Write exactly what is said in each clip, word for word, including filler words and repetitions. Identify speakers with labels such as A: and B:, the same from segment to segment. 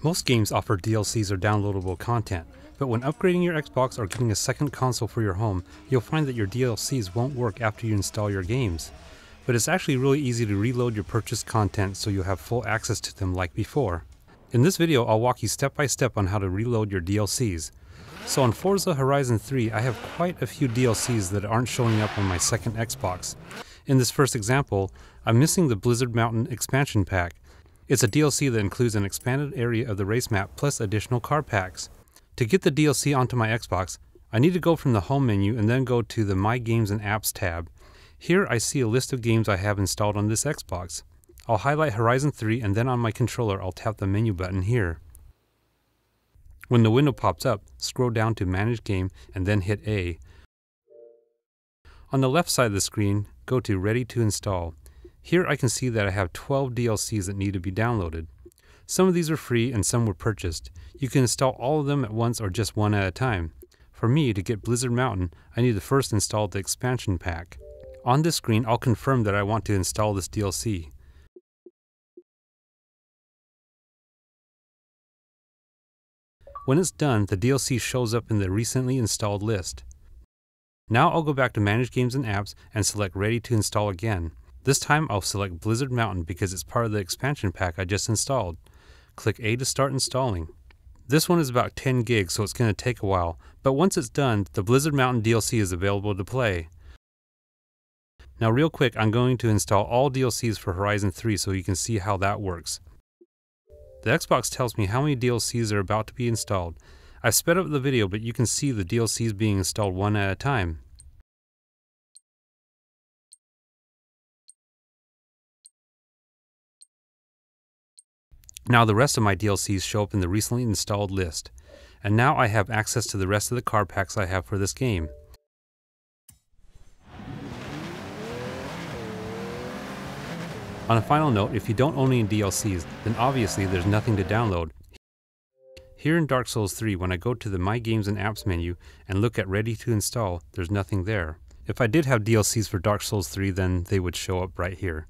A: Most games offer D L Cs or downloadable content, but when upgrading your Xbox or getting a second console for your home, you'll find that your D L Cs won't work after you install your games. But it's actually really easy to reload your purchased content so you'll have full access to them like before. In this video, I'll walk you step by step on how to reload your D L Cs. So on Forza Horizon three, I have quite a few D L Cs that aren't showing up on my second Xbox. In this first example, I'm missing the Blizzard Mountain expansion pack. It's a D L C that includes an expanded area of the race map plus additional car packs. To get the D L C onto my Xbox, I need to go from the home menu and then go to the My Games and Apps tab. Here I see a list of games I have installed on this Xbox. I'll highlight Horizon three and then on my controller I'll tap the menu button here. When the window pops up, scroll down to Manage Game and then hit A. On the left side of the screen, go to Ready to Install. Here I can see that I have twelve D L Cs that need to be downloaded. Some of these are free and some were purchased. You can install all of them at once or just one at a time. For me, to get Blizzard Mountain, I need to first install the expansion pack. On this screen, I'll confirm that I want to install this D L C. When it's done, the D L C shows up in the recently installed list. Now I'll go back to Manage Games and Apps and select Ready to Install again. This time I'll select Blizzard Mountain because it's part of the expansion pack I just installed. Click A to start installing. This one is about ten gigs, so it's going to take a while, but once it's done, the Blizzard Mountain D L C is available to play. Now real quick, I'm going to install all D L Cs for Horizon three so you can see how that works. The Xbox tells me how many D L Cs are about to be installed. I've sped up the video, but you can see the D L Cs being installed one at a time. Now the rest of my D L Cs show up in the recently installed list. And now I have access to the rest of the car packs I have for this game. On a final note, if you don't own any D L Cs, then obviously there's nothing to download. Here in Dark Souls three, when I go to the My Games and Apps menu and look at Ready to Install, there's nothing there. If I did have D L Cs for Dark Souls three, then they would show up right here.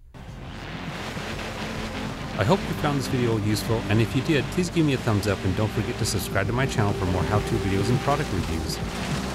A: I hope you found this video useful, and if you did, please give me a thumbs up and don't forget to subscribe to my channel for more how-to videos and product reviews.